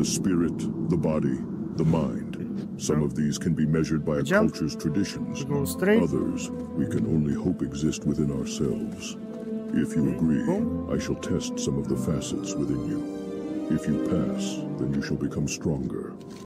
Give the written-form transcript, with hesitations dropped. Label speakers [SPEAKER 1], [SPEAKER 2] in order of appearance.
[SPEAKER 1] The spirit, the body, the mind. Some of these can be measured by a culture's traditions. Others, we can only hope exist within ourselves. If you agree, I shall test some of the facets within you. If you pass, then you shall become stronger.